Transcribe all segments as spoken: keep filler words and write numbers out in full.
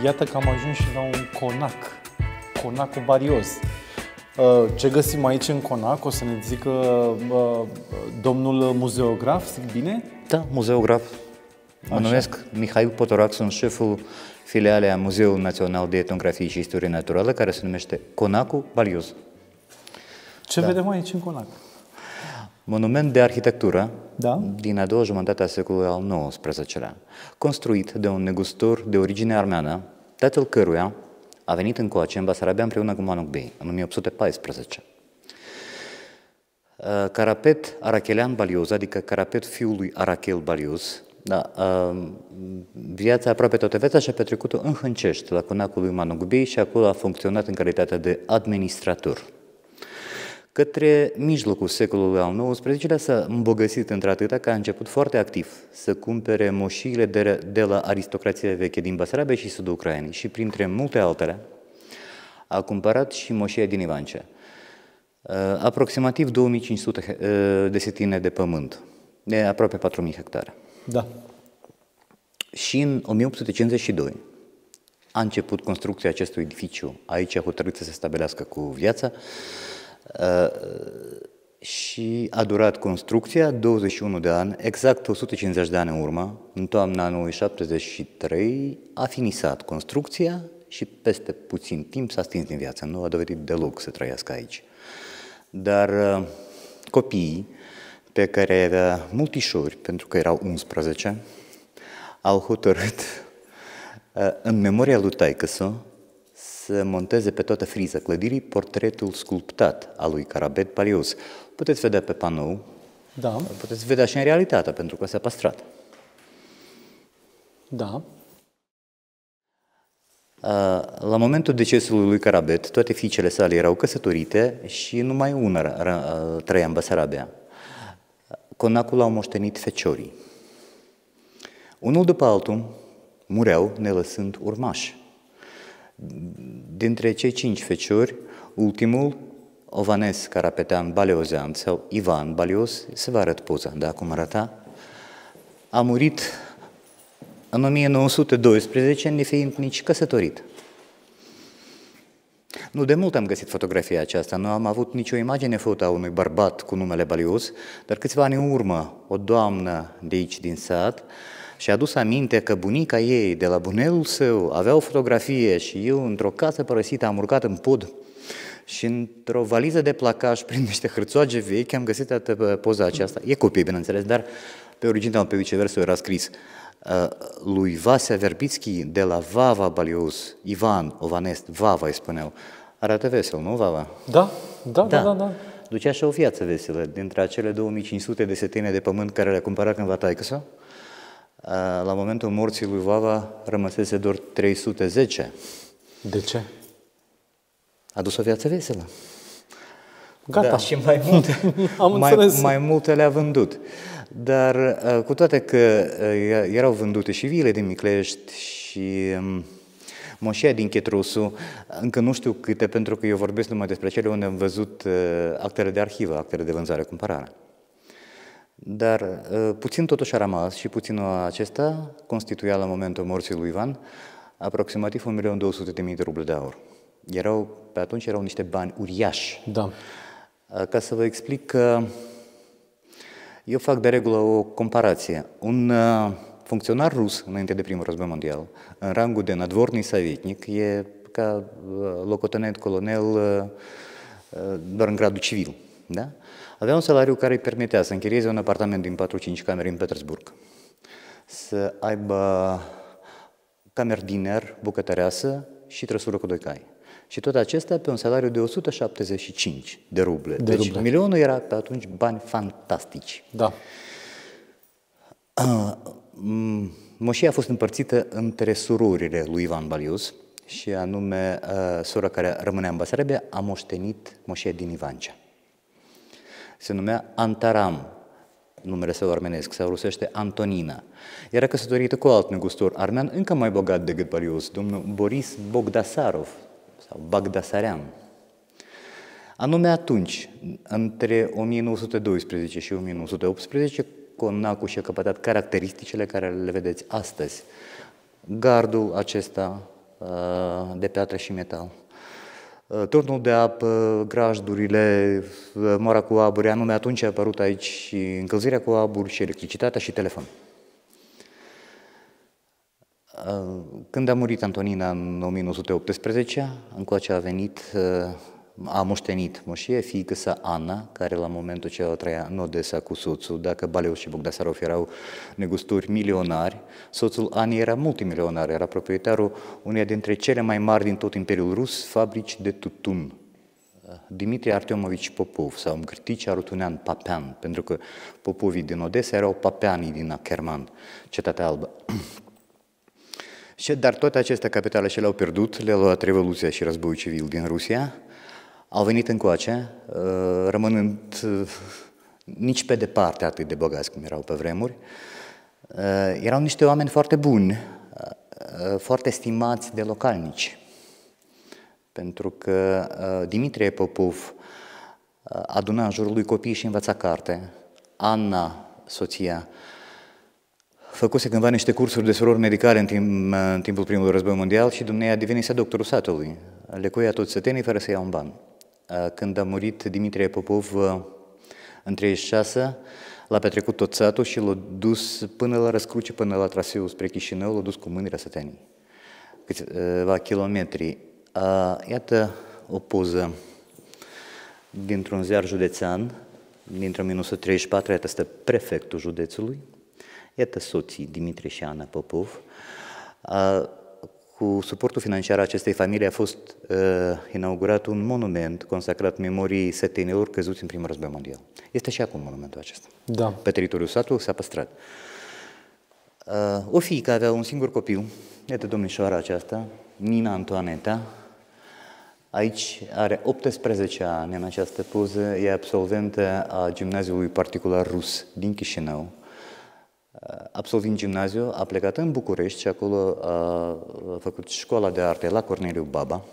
iată că am ajuns și la un conac, conacul Balios. Ce găsim aici în conac? O să ne zică domnul muzeograf, zic bine? Da, muzeograf. Mă Așa. numesc Mihail Potorac, sunt șeful filialei a Muzeului Național de Etnografie și Istorie Naturală, care se numește Conacul Balios. Ce da. vedem aici în conac? Monument de arhitectură da? din a doua jumătate a secolului al nouăsprezecelea, construit de un negustor de origine armeană, tatăl căruia a venit încoace în Basarabia împreună cu Manuk Bey, în o mie opt sute paisprezece. Carapet Arachelean Balios, adică Carapet fiul lui Arachel Balios, da, viața aproape toată viața și-a petrecut-o în Hâncești, la conacul lui Manuk Bey, și acolo a funcționat în calitate de administrator. Către mijlocul secolului al nouăsprezecelea s-a îmbogățit într-atâta că a început foarte activ să cumpere moșiile de, de la aristocrația veche din Basarabia și sudul Ucrainei și, printre multe altele, a cumpărat și moșia din Ivancea. Aproximativ două mii cinci sute desetine de pământ, de aproape patru mii hectare. Da. Și în o mie opt sute cincizeci și doi a început construcția acestui edificiu. Aici a hotărât să se stabilească cu viața. Uh, și a durat construcția douăzeci și unu de ani, exact o sută cincizeci de ani în urmă, în toamna anului șaptezeci și trei, a finisat construcția și peste puțin timp s-a stins din viață. Nu a dovedit deloc să trăiască aici. Dar uh, copiii, pe care avea multișori, pentru că erau unsprezece, au hotărât, uh, în memoria lui taică-său, să monteze pe toată friza clădirii portretul sculptat al lui Carapet Balios. Puteți vedea pe panou, da. Puteți vedea și în realitate, pentru că s-a păstrat. Da. La momentul decesului lui Carapet, toate fiicele sale erau căsătorite și numai una trăia în Basarabia. Conacul au moștenit feciorii. Unul după altul mureau, ne lăsând urmași. Dintre cei cinci feciori, ultimul, Ovanes Carapetean Baleozean sau Ivan Balios, se va arăt poza, da, cum arăta, a murit în o mie nouă sute doisprezece, nefiind nici căsătorit. Nu de mult am găsit fotografia aceasta, nu am avut nicio imagine foto a unui bărbat cu numele Balios, dar câțiva ani în urmă, o doamnă de aici din sat și-a adus aminte că bunica ei, de la bunelul său, avea o fotografie și eu, într-o casă părăsită, am urcat în pod și într-o valiză de placaj, prin niște hârțoage vechi, am găsit poza aceasta. E copie, bineînțeles, dar pe original, pe viceversa, era scris uh, lui Vasea Verbitski de la Vava Balios, Ivan Ovanest, Vava îi spuneau. Arată vesel, nu, Vava? Da, da, da, da. da. Ducea și o viață veselă. Dintre acele două mii cinci sute de setine de pământ care le-a cumpărat cândva taică-sa, la momentul morții lui Vava rămăsese doar trei sute zece. De ce? A dus o viață veselă. Gata. Da, și mai multe, Am mai, mai multe le-a vândut. Dar cu toate că erau vândute și viile din Miclești și moșia din Chetrusu, încă nu știu câte, pentru că eu vorbesc numai despre cele unde am văzut actele de arhivă, actele de vânzare-cumpărare. Dar puțin totuși a rămas și puținul acesta constituia la momentul morții lui Ivan aproximativ un milion două sute de mii de ruble de aur. Erau, pe atunci erau niște bani uriași. Da. Ca să vă explic că eu fac de regulă o comparație. Un funcționar rus, înainte de primul război mondial, în rangul de nadvorny savetnic, e ca locotenent colonel doar în gradul civil. Da? Avea un salariu care îi permitea să închirieze un apartament din patru-cinci camere în Petersburg, să aibă camerdiner, bucătăreasă și trăsură cu doi cai. Și tot acesta pe un salariu de o sută șaptezeci și cinci de ruble. De deci ruble. milionul era pe atunci bani fantastici. Da. Moșia a fost împărțită între surorile lui Ivan Balios și anume sora care rămânea în Basarabia a moștenit moșia din Ivancea. Se numea Antaram, numele său armenesc, sau rusește Antonina. Era căsătorită cu alt negustor armean, încă mai bogat decât Balios, domnul Boris Bogdasarov, sau Bagdasarean. Anume atunci, între o mie nouă sute doisprezece și o mie nouă sute optsprezece, conacul și-a căpătat caracteristicile care le vedeți astăzi. Gardul acesta de piatră și metal. Turnul de apă, grajdurile, moara cu aburi, anume atunci a apărut aici și încălzirea cu aburi și electricitatea și telefon. Când a murit Antonina în o mie nouă sute optsprezece, încoace a venit, a moștenit moșie, fiică sa Ana, care la momentul acela trăia în Odessa cu soțul. Dacă Baleus și Bogdasarov erau negustori milionari, soțul Anei era multimilionar, era proprietarul uneia dintre cele mai mari din tot Imperiul Rus, fabrici de tutun. Dimitrie Artemovici Popov sau Mgrtici Arutunean Papean, pentru că popovii din Odessa erau papeanii din Akerman, Cetatea Albă. Dar toate aceste capitale și le-au pierdut, le-a luat Revoluția și Războiul Civil din Rusia, au venit încoace, rămânând nici pe departe atât de bogați cum erau pe vremuri. Erau niște oameni foarte buni, foarte stimați de localnici, pentru că Dimitrie Popov aduna în jurul lui copiii și învăța carte. Anna, soția, făcuse cândva niște cursuri de surori medicale în, timp, în timpul primului război mondial și dumneavoastră devenise doctorul satului. Lecuia toți sătenii fără să ia un ban. Când a murit Dimitrie Popov în treizeci și șase, l-a petrecut tot satul și l-a dus până la Răscruce, până la traseul spre Chișinău, l-a dus cu mâinile sătenii. Câțiva kilometri. Iată o poză dintr-un ziar județean, dintr-o mie nouă sute treizeci și patru, iată stă prefectul județului. Iată soții Dimitrie și Ana Popov. Cu suportul financiar a acestei familii a fost uh, inaugurat un monument consacrat memoriei sătenilor căzuți în primul război mondial. Este și acum monumentul acesta. Da. Pe teritoriul satului s-a păstrat. Uh, o fiică avea un singur copil, iată domnișoara aceasta, Nina Antoaneta. Aici are optsprezece ani în această poză, e absolventă a gimnaziului particular rus din Chișinău. Absolvind gimnaziu, a plecat în București și acolo a făcut școala de arte la Corneliu Baba.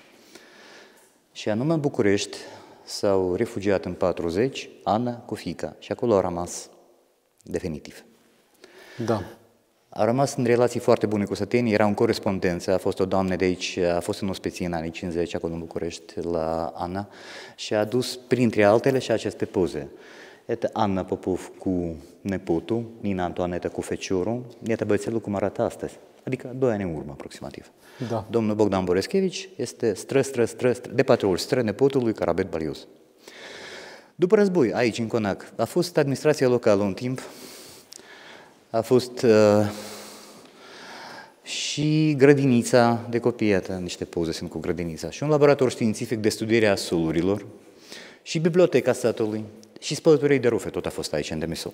Și anume în București s-au refugiat în patruzeci, Ana cu fiica, și acolo a rămas definitiv. Da. A rămas în relații foarte bune cu sătenii, era în corespondență, a fost o doamnă de aici, a fost în ospeție în anii cincizeci, acolo în București, la Ana, și a adus, printre altele, și aceste poze. Iată Ana Popov cu nepotul, Nina Antoaneta cu feciorul, iată băiețelul cum arată astăzi, adică doi ani în urmă aproximativ. Da. Domnul Bogdan Boreschevici este stră, stră, stră, stră, de patru ori stră nepotul lui Carabet Balius. După război, aici în Conac, a fost administrația locală un timp, a fost uh, și grădinița de copii, iată, niște poze sunt cu grădinița, și un laborator științific de studiere a solurilor, și biblioteca satului, și spălătorii de rufe, tot a fost aici în Demisol.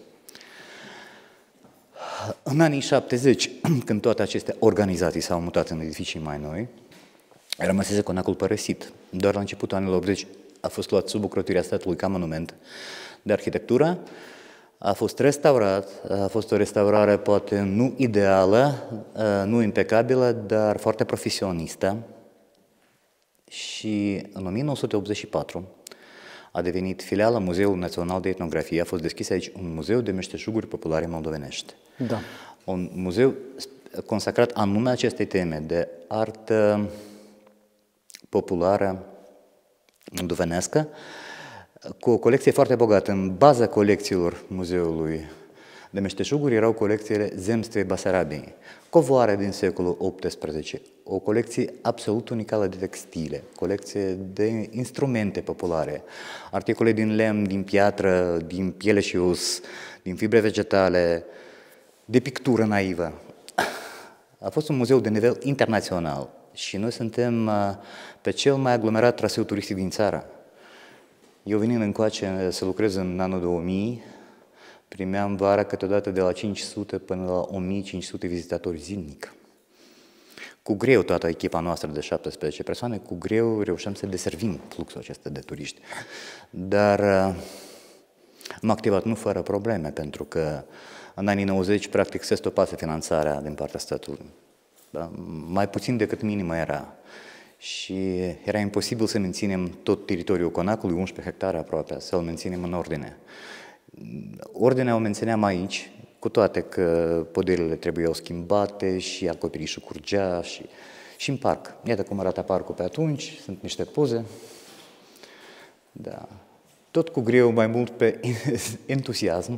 În anii șaptezeci, când toate aceste organizații s-au mutat în edificii mai noi, rămăsese Conacul părăsit. Doar la începutul anilor optzeci a fost luat sub ocrotirea statului ca monument de arhitectură, a fost restaurat, a fost o restaurare poate nu ideală, nu impecabilă, dar foarte profesionistă. Și în o mie nouă sute optzeci și patru a devenit filiala Muzeului Național de Etnografie, a fost deschis aici un muzeu de meșteșuguri populare moldovenești. Da. Un muzeu consacrat anume acestei teme de artă populară moldovenească, cu o colecție foarte bogată. În baza colecțiilor muzeului de meșteșuguri erau colecțiile Zemstve Basarabiei, covoare din secolul optsprezece, o colecție absolut unicală de textile, colecție de instrumente populare, articole din lemn, din piatră, din piele și os, din fibre vegetale, de pictură naivă. A fost un muzeu de nivel internațional și noi suntem pe cel mai aglomerat traseu turistic din țară. Eu venind încoace să lucrez în anul două mii, primeam vara câteodată de la cinci sute până la o mie cinci sute vizitatori zilnic. Cu greu toată echipa noastră de șaptesprezece persoane, cu greu reușeam să deservim fluxul acesta de turiști. Dar am activat nu fără probleme, pentru că în anii nouăzeci practic se stopase finanțarea din partea statului. Da? Mai puțin decât minimă era. Și era imposibil să menținem tot teritoriul Conacului, unsprezece hectare aproape, să-l menținem în ordine. Ordinea o mențineam aici, cu toate că poderile trebuiau schimbate și acoperișul curgea și Și în parc. Iată cum arata parcul pe atunci, sunt niște poze. Da. Tot cu greu, mai mult pe entuziasm,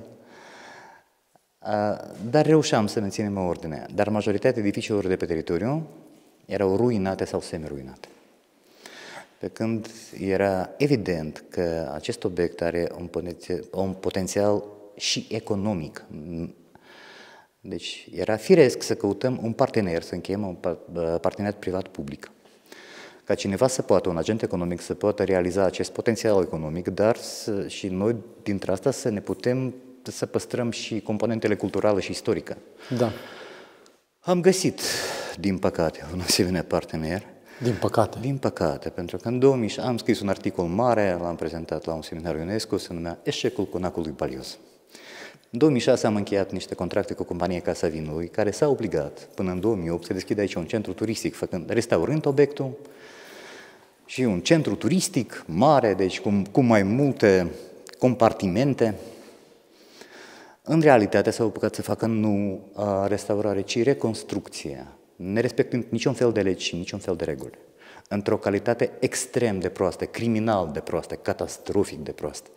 dar reușeam să menținem ordinea. Dar majoritatea edificiilor de pe teritoriu erau ruinate sau semi-ruinate. Pe când era evident că acest obiect are un potențial, un potențial și economic. Deci era firesc să căutăm un partener, să încheiem un parteneriat privat-public. Ca cineva să poată, un agent economic, să poată realiza acest potențial economic, dar să, și noi, dintre asta, să ne putem să păstrăm și componentele culturale și istorică. Da. Am găsit, din păcate, un asemenea partener. Din păcate? Din păcate, pentru că în două mii șase am scris un articol mare, l-am prezentat la un seminar UNESCO, se numea Eșecul conacului Balios. În două mii șase am încheiat niște contracte cu compania Casa Vinului, care s-a obligat până în două mii opt să deschidă aici un centru turistic, făcând, restaurând obiectul, și un centru turistic mare, deci cu, cu mai multe compartimente. În realitate s-au apucat să facă nu restaurare, ci reconstrucție, nerespectând niciun fel de legi și niciun fel de reguli. Într-o calitate extrem de proastă, criminal de proastă, catastrofic de proastă.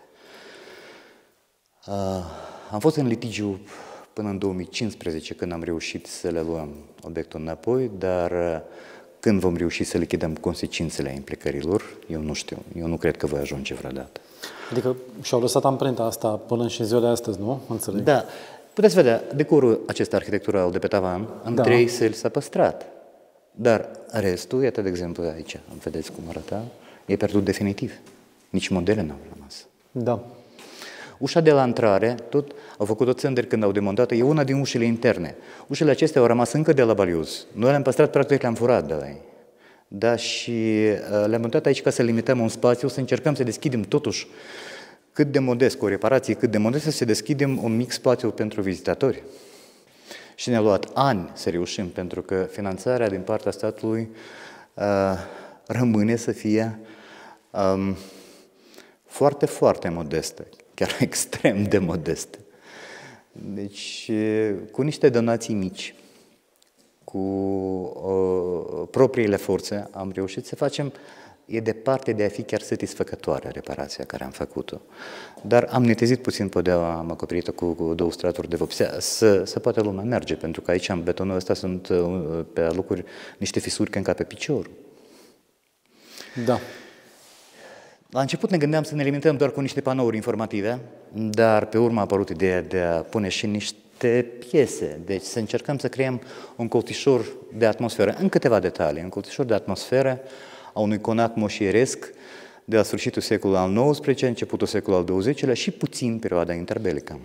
Am fost în litigiu până în două mii cincisprezece, când am reușit să le luăm obiectul înapoi, dar când vom reuși să lichidăm consecințele implicărilor, eu nu știu, eu nu cred că voi ajunge vreodată. Adică și-au lăsat amprenta asta până și în ziua de astăzi, nu? Înțeleg. Da. Puteți vedea, decorul acesta arhitectural de pe tavan, în da. trei săli s-a păstrat. Dar restul, iată de exemplu aici, vedeți cum arăta, e pierdut definitiv. Nici modele n-au rămas. Da. Ușa de la intrare, tot au făcut-o țânderi când au demontat-o, e una din ușile interne. Ușile acestea au rămas încă de la Balios. Noi le-am păstrat, practic le-am furat de la ei. Da, și le-am montat aici ca să limităm un spațiu, să încercăm să deschidem totuși cât de modest, cu o reparație cât de modest, să deschidem un mic spațiu pentru vizitatori. Și ne-a luat ani să reușim, pentru că finanțarea din partea statului uh, rămâne să fie um, foarte, foarte modestă, chiar extrem de modestă. Deci, cu niște donații mici, cu uh, propriile forțe, am reușit să facem. E departe de a fi chiar satisfăcătoare reparația care am făcut-o. Dar am netezit puțin podeaua, am acoperit-o cu, cu două straturi de vopsea, să, să poate lumea merge, pentru că aici, în betonul ăsta, sunt pe locuri niște fisuri când pe picior. Da. La început ne gândeam să ne limităm doar cu niște panouri informative, dar pe urmă a apărut ideea de a pune și niște piese, deci să încercăm să creăm un colțișor de atmosferă, în câteva detalii, un colțișor de atmosferă a unui conac moșieresc de la sfârșitul secolului al nouăsprezecelea, începutul secolului al douăzecilea și puțin perioada interbelică.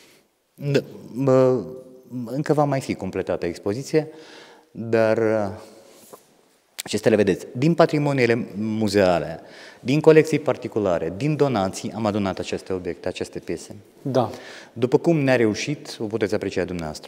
Încă va mai fi completată expoziția, dar acestea le vedeți. Din patrimoniile muzeale, din colecții particulare, din donații, am adunat aceste obiecte, aceste piese. Da. După cum ne-a reușit, o puteți aprecia dumneavoastră.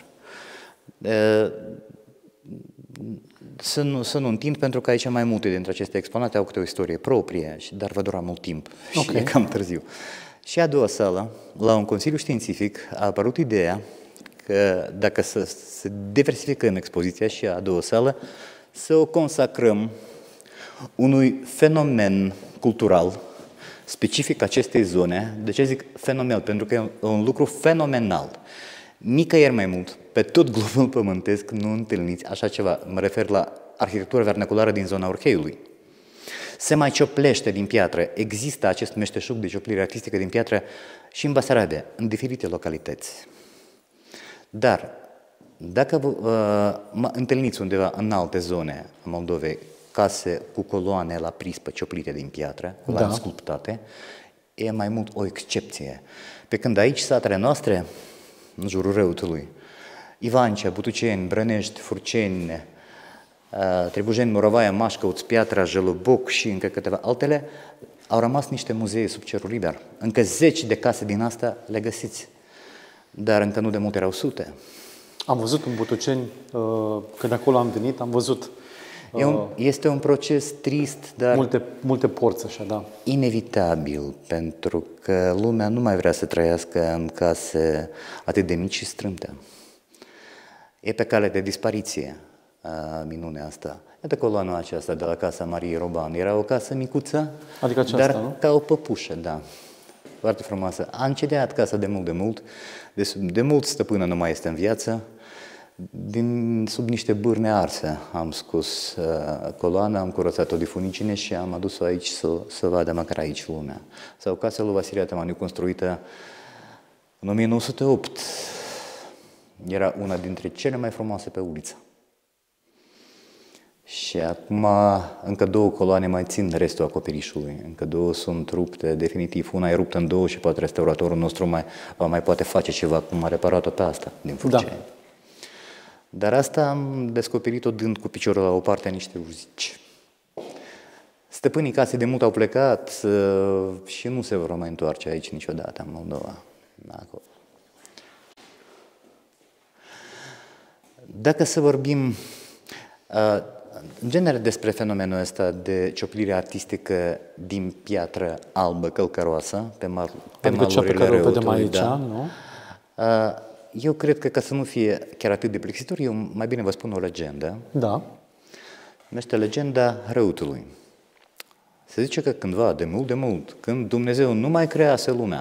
Să nu, să nu întind, pentru că aici mai multe dintre aceste exponate au câte o istorie proprie, dar va dura mult timp și okay. E cam târziu. Și a doua sală, la un consiliu științific, a apărut ideea că dacă să, să diversificăm expoziția și a doua sală, să o consacrăm unui fenomen cultural specific acestei zone. De ce zic fenomenal? Pentru că e un lucru fenomenal. Nicăieri mai mult, pe tot globul pământesc, nu întâlniți așa ceva. Mă refer la arhitectura vernaculară din zona Orcheiului. Se mai cioplește din piatră. Există acest meșteșug de cioplire artistică din piatră și în Basarabia, în diferite localități. Dar, dacă uh, mă întâlniți undeva în alte zone a Moldovei, case cu coloane la prispă cioplite din piatră, la da. sculptate, e mai mult o excepție. Pe când aici, satele noastre, în jurul Răutului, Ivancea, Butuceni, Brănești, Furceni, Trebujeni, Morovaia, Mașcăuț, Piatra, Jălăboc și încă câteva altele, au rămas niște muzee sub cerul liber. Încă zeci de case din asta le găsiți, dar încă nu de mult erau sute. Am văzut în Butuceni, când acolo am venit, am văzut. E un, este un proces trist, dar multe, multe porți așa, da. Inevitabil, pentru că lumea nu mai vrea să trăiască în case atât de mici și strâmte. E pe cale de dispariție minunea asta. Iată coloana aceasta de la Casa Mariei Roban. Era o casă micuță, Adică aceasta, dar nu? ca o păpușă, da. Foarte frumoasă. A încedeat casa de mult de mult. De, de mult stăpână nu mai este în viață. Din sub niște bârne arse am scos uh, coloana, am curățat-o de funicine și am adus-o aici să, să vadă măcar aici lumea. Sau casa lui Vasile Atamaniu, construită în o mie nouă sute opt. Era una dintre cele mai frumoase pe uliță. Și acum încă două coloane mai țin restul acoperișului. Încă două sunt rupte definitiv. Una e ruptă în două și poate restauratorul nostru mai, mai poate face ceva, cum a reparat-o pe asta din Furceni. Da. Dar asta am descoperit-o dând cu piciorul la o parte niște urzici. Stăpânii casei de mult au plecat uh, și nu se vor mai întoarce aici niciodată, în Moldova. Acolo. Dacă să vorbim uh, în genere despre fenomenul ăsta de cioplire artistică din piatră albă călcăroasă, pe, mal, pe adică cea pe care o vedem aici, da, nu? Uh, eu cred că ca să nu fie chiar atât de plictisitor, eu mai bine vă spun o legendă. Da. Numește legenda răutului. Se zice că cândva, de mult, de mult, când Dumnezeu nu mai crease lumea,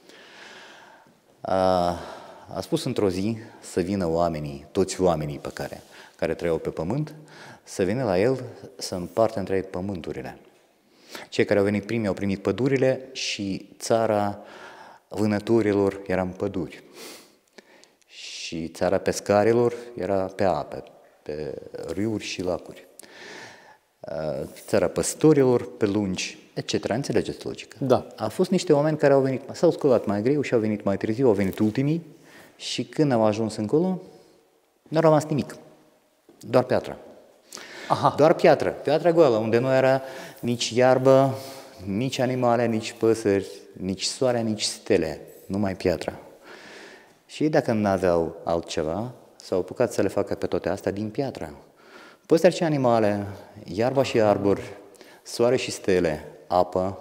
a, a spus într-o zi să vină oamenii, toți oamenii pe care, care trăiau pe pământ, să vină la el să împartă între ei pământurile. Cei care au venit primii au primit pădurile și țara vânătorilor era în păduri. Și țara pescarilor era pe ape, pe râuri și lacuri. Țara păstorilor pe lungi, et cetera. Înțelegeți logica? Da. Au fost niște oameni care au venit, s-au sculat mai greu și au venit mai târziu, au venit ultimii și când au ajuns încolo, nu a rămas nimic. Doar piatra. Aha. Doar piatră. Piatra goală, unde nu era nici iarbă, nici animale, nici păsări, nici soare, nici stele. Numai piatra. Și ei, dacă nu aveau altceva, s-au apucat să le facă pe toate astea din piatră. Păsări și animale, iarba și arbori, soare și stele, apă.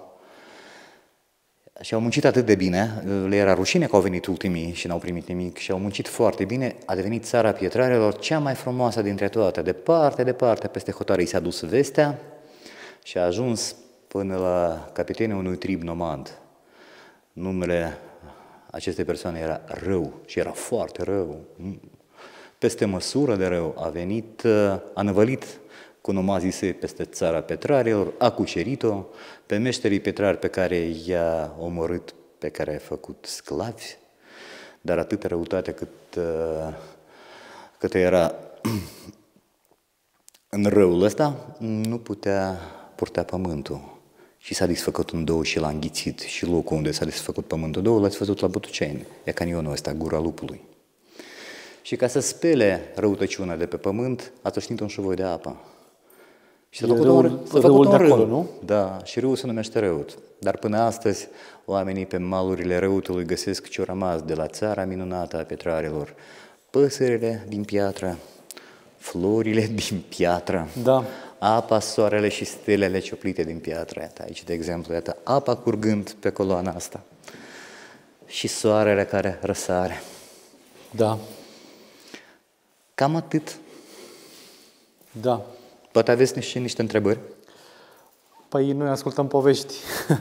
Și au muncit atât de bine, le era rușine că au venit ultimii și n-au primit nimic și au muncit foarte bine. A devenit țara pietrarelor cea mai frumoasă dintre toate. Departe, departe, peste hotare i s-a dus vestea și a ajuns până la capitanul unui trib nomad. Numele acestei persoane era Rău și era foarte rău. Peste măsură de rău a venit, a năvălit cu nomazii săi peste țara petrarilor, a cucerit-o, pe meșterii petrari pe care i-a omorât, pe care i-a făcut sclavi, dar atâta răutate cât, cât era în răul ăsta, nu putea purta pământul. Și s-a desfăcut în două și l-a înghițit. Și locul unde s-a desfăcut pământul două l-ați văzut la Botuceni, e canionul ăsta, Gura Lupului. Și ca să spele răutăciunea de pe pământ, a toșnit un șuvoi de apă. Și s-a făcut râul, un, s-a făcut râul un de acolo, râu. nu? Da, și râul se numește Răut. Dar până astăzi, oamenii pe malurile Răutului găsesc ce-o rămas de la țara minunată a petrarilor. Păsările din piatră, florile din piatră, da. Apa, soarele și stelele cioplite din piatră. Iată, aici, de exemplu, iată, apa curgând pe coloana asta și soarele care răsare. Da. Cam atât. Da. Poate aveți niște, niște întrebări? Păi noi ascultăm povești.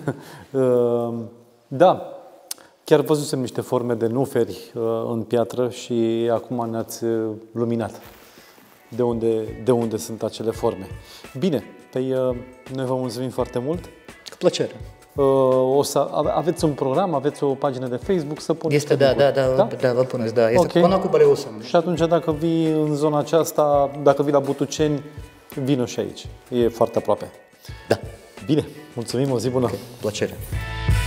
Da. Chiar văzusem niște forme de nuferi în piatră și acum ne-ați luminat. De unde, de unde sunt acele forme. Bine, păi noi vă mulțumim foarte mult. Cu plăcere. O să aveți un program, aveți o pagină de Facebook să puneți. Este, da, da, da, da, da, vă puneți, da. Este okay. Conacul Băleusă. Și atunci dacă vii în zona aceasta, dacă vii la Botuceni, vino și aici. E foarte aproape. Da. Bine, mulțumim, o zi bună. Okay. Plăcere.